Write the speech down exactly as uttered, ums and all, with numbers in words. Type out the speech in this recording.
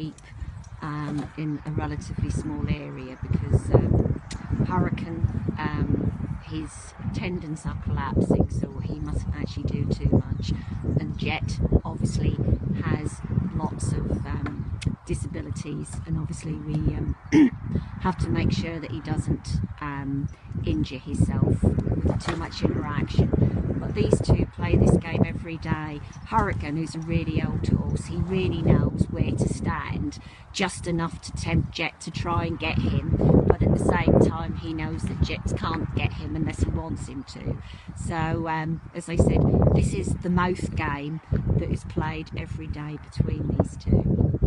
keep um, in a relatively small area, because um, Hurricane, um, his tendons are collapsing, so he mustn't actually do too much. And Jett obviously has lots of um, disabilities, and obviously we um, have to make sure that he doesn't um, injure himself with too much interaction. But these two play this game every day. Hurricane, who's a really old horse, he really knows where to stand, just enough to tempt Jett to try and get him, but at the same time he knows that Jett can't get him unless he wants him to. So um, as I said, this is the mouth game that is played every day between these two.